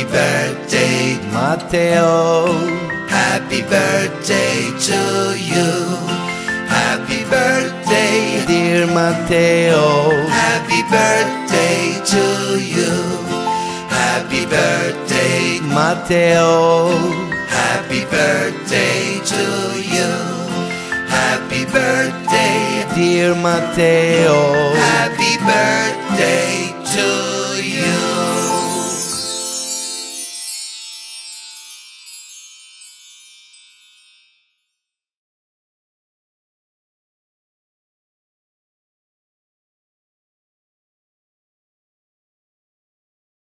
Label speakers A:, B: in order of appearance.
A: Happy birthday,
B: Matteo.
A: happy birthday to you. Happy birthday,
B: Dear Matteo.
A: happy birthday to you. Happy birthday,
B: Matteo.
A: happy birthday to you. Happy birthday,
B: Dear Matteo.
A: happy birthday to you.